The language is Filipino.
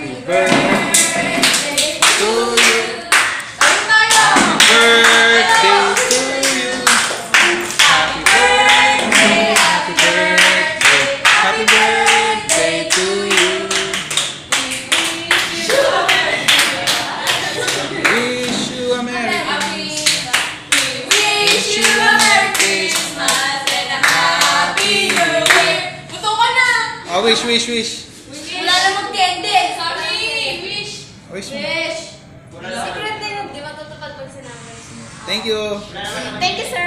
Happy birthday to you. Happy birthday to you. Happy birthday, happy birthday, happy birthday to you. Wish you a Merry Christmas and a Happy New Year. Buto ka na! Oh, wish. Wala na mag-tende. Sorry. Wish. Wish. Secret na yun. Di ba tutupad pag sinabi? Thank you. Thank you, sir.